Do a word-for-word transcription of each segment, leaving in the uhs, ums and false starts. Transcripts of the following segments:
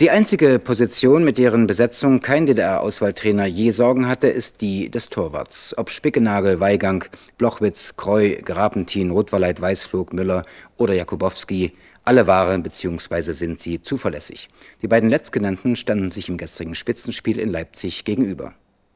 Die einzige Position, mit deren Besetzung kein D D R-Auswahltrainer je Sorgen hatte, ist die des Torwarts. Ob Spickenagel, Weigang, Blochwitz, Kreu, Grapentin, Rotwaleit, Weißflog, Müller oder Jakubowski, alle waren bzw. sind sie zuverlässig. Die beiden Letztgenannten standen sich im gestrigen Spitzenspiel in Leipzig gegenüber.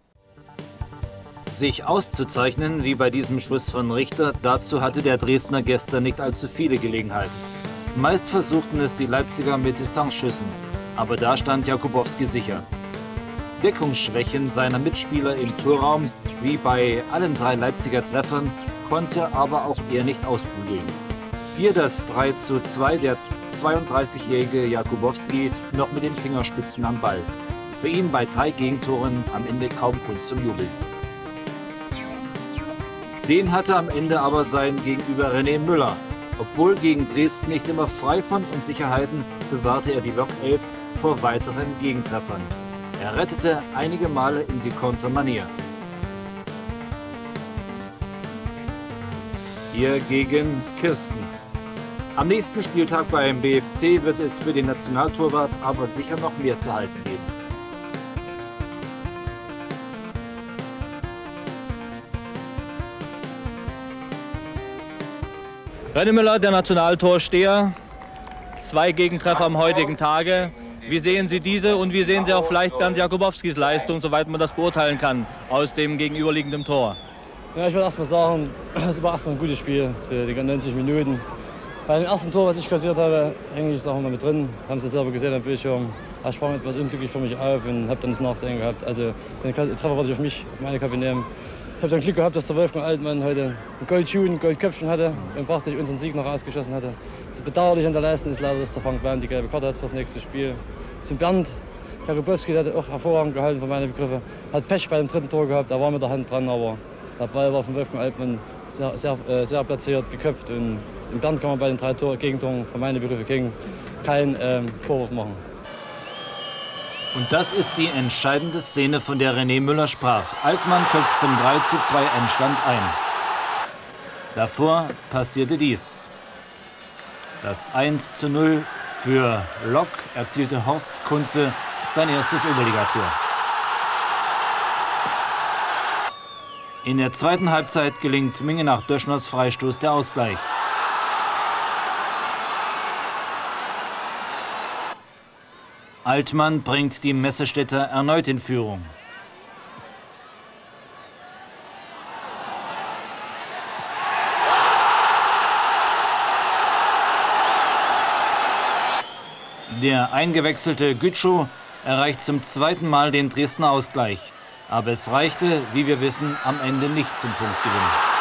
Sich auszuzeichnen, wie bei diesem Schuss von Richter, dazu hatte der Dresdner gestern nicht allzu viele Gelegenheiten. Meist versuchten es die Leipziger mit Distanzschüssen, aber da stand Jakubowski sicher. Deckungsschwächen seiner Mitspieler im Torraum, wie bei allen drei Leipziger Treffern, konnte aber auch er nicht ausbügeln. Hier das drei zu zwei, der zweiunddreißigjährige Jakubowski noch mit den Fingerspitzen am Ball. Für ihn bei drei Gegentoren am Ende kaum Grund zum Jubeln. Den hatte am Ende aber sein Gegenüber René Müller. Obwohl gegen Dresden nicht immer frei von Unsicherheiten, bewahrte er die Lokelf vor weiteren Gegentreffern. Er rettete einige Male in gekonnter Manier. Hier gegen Kirsten. Am nächsten Spieltag beim B F C wird es für den Nationaltorwart aber sicher noch mehr zu halten geben. René Müller, der Nationaltorsteher, zwei Gegentreffer am heutigen Tage. Wie sehen Sie diese und wie sehen Sie auch vielleicht Bernd Jakubowskis Leistung, soweit man das beurteilen kann, aus dem gegenüberliegenden Tor? Ja, ich würde erst mal sagen, es war erstmal ein gutes Spiel, die neunzig Minuten. Bei dem ersten Tor, was ich kassiert habe, hänge ich sagen wir mal mit drin. Haben Sie selber gesehen am Bildschirm. Er sprang etwas unglücklich für mich auf und habe dann das Nachsehen gehabt. Also den Treffer wollte ich auf mich, auf meine Kappe nehmen. Ich habe dann Glück gehabt, dass der Wolfgang Altmann heute einen Goldschuh, ein Goldköpfchen hatte und praktisch unseren Sieg noch ausgeschossen hatte. Das bedauerlich an der Leistung ist leider, dass der Frank Baum die gelbe Karte hat fürs nächste Spiel. Zum Bernd Jakubowski, der hat auch hervorragend gehalten für meine Begriffe. Hat Pech bei dem dritten Tor gehabt, er war mit der Hand dran, aber der Ball war von Wolfgang Altmann sehr, sehr, äh, sehr platziert, geköpft. Und im Bernd kann man bei den drei Tor Gegentoren für meine Begriffe keinen ähm, Vorwurf machen. Und das ist die entscheidende Szene, von der René Müller sprach. Altmann köpft zum drei zu zwei Endstand ein. Davor passierte dies. Das eins zu null für Lok erzielte Horst Kunze sein erstes Oberligator. In der zweiten Halbzeit gelingt Minge nach Döschners Freistoß der Ausgleich. Altmann bringt die Messestädter erneut in Führung. Der eingewechselte Gütschow erreicht zum zweiten Mal den Dresdner Ausgleich. Aber es reichte, wie wir wissen, am Ende nicht zum Punktgewinn.